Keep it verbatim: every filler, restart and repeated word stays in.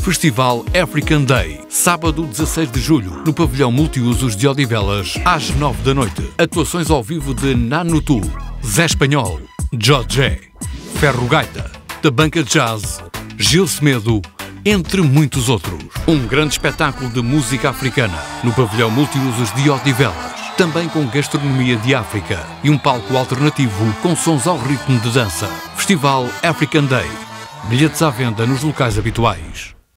Festival African Day, sábado dezasseis de julho, no pavilhão multiusos de Odivelas, às nove da noite. Atuações ao vivo de Nanutu, Zé Espanhol, Jorge, Ferro Gaita, da Banca Jazz, Gil Semedo, entre muitos outros. Um grande espetáculo de música africana no pavilhão multiusos de Odivelas, também com gastronomia de África e um palco alternativo com sons ao ritmo de dança. Festival African Day. Bilhetes à venda nos locais habituais.